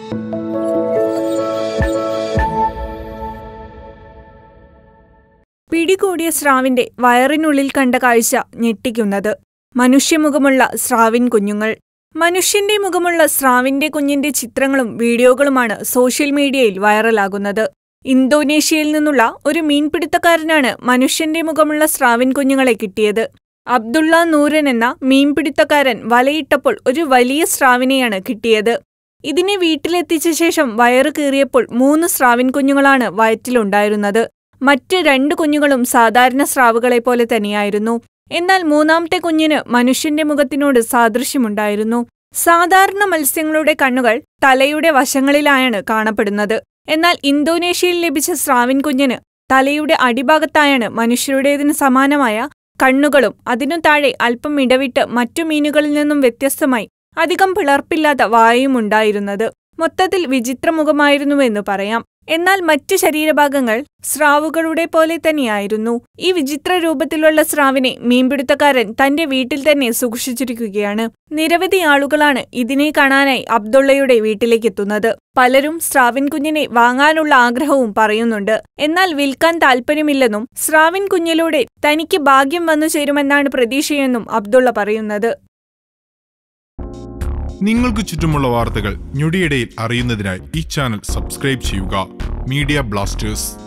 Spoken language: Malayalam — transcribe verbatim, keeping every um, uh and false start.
പിടികൂടിയ സ്രാവിന്റെ വയറിനുള്ളിൽ കണ്ട കാഴ്ച ഞെട്ടിക്കുന്നത്. മനുഷ്യമുഖമുള്ള സ്രാവിൻ കുഞ്ഞുങ്ങൾ. മനുഷ്യന്റെ മുഖമുള്ള സ്രാവിന്റെ കുഞ്ഞിന്റെ ചിത്രങ്ങളും വീഡിയോകളുമാണ് സോഷ്യൽ മീഡിയയിൽ വൈറലാകുന്നത്. ഇന്തോനേഷ്യയിൽ നിന്നുള്ള ഒരു മീൻപിടുത്തക്കാരനാണ് മനുഷ്യന്റെ മുഖമുള്ള സ്രാവിൻ കുഞ്ഞുങ്ങളെ കിട്ടിയത്. അബ്ദുള്ള നൂരൻ എന്ന മീൻപിടുത്തക്കാരൻ വലയിട്ടപ്പോൾ ഒരു വലിയ സ്രാവിനെയാണ് കിട്ടിയത്. ഇതിനെ വീട്ടിലെത്തിച്ച ശേഷം വയറ് കീറിയപ്പോൾ മൂന്ന് സ്രാവിൻ കുഞ്ഞുങ്ങളാണ് വയറ്റിലുണ്ടായിരുന്നത്. മറ്റ് രണ്ട് കുഞ്ഞുങ്ങളും സാധാരണ സ്രാവുകളെ പോലെ തന്നെയായിരുന്നു. എന്നാൽ മൂന്നാമത്തെ കുഞ്ഞിന് മനുഷ്യന്റെ മുഖത്തിനോട് സാദൃശ്യമുണ്ടായിരുന്നു. സാധാരണ മത്സ്യങ്ങളുടെ കണ്ണുകൾ തലയുടെ വശങ്ങളിലായാണ് കാണപ്പെടുന്നത്. എന്നാൽ ഇന്തോനേഷ്യയിൽ ലഭിച്ച സ്രാവിൻ കുഞ്ഞിന് തലയുടെ അടിഭാഗത്തായാണ് മനുഷ്യരുടേതിന് സമാനമായ കണ്ണുകളും അതിനു താഴെ അല്പം ഇടവിട്ട് മറ്റു മീനുകളിൽ നിന്നും വ്യത്യസ്തമായി അധികം പിളർപ്പില്ലാത്ത വായും ഉണ്ടായിരുന്നത്. മൊത്തത്തിൽ വിചിത്രമുഖമായിരുന്നുവെന്നു പറയാം. എന്നാൽ മറ്റ് ശരീരഭാഗങ്ങൾ സ്രാവുകളുടെ പോലെ തന്നെയായിരുന്നു. ഈ വിചിത്ര രൂപത്തിലുള്ള സ്രാവിനെ മീൻപിടുത്തക്കാരൻ തന്റെ വീട്ടിൽ തന്നെ സൂക്ഷിച്ചിരിക്കുകയാണ്. നിരവധി ആളുകളാണ് ഇതിനെ കാണാനായി അബ്ദുള്ളയുടെ വീട്ടിലേക്കെത്തുന്നത്. പലരും സ്രാവിൻ കുഞ്ഞിനെ വാങ്ങാനുള്ള ആഗ്രഹവും പറയുന്നുണ്ട്. എന്നാൽ വിൽക്കാൻ താൽപ്പര്യമില്ലെന്നും സ്രാവിൻ കുഞ്ഞിലൂടെ തനിക്ക് ഭാഗ്യം വന്നു ചേരുമെന്നാണ് പ്രതീക്ഷയെന്നും അബ്ദുള്ള പറയുന്നത്. നിങ്ങൾക്ക് ചുറ്റുമുള്ള വാർത്തകൾ ഞൊടിയിടയിൽ അറിയുന്നതിനായി ഈ ചാനൽ സബ്സ്ക്രൈബ് ചെയ്യുക. Media Blasters.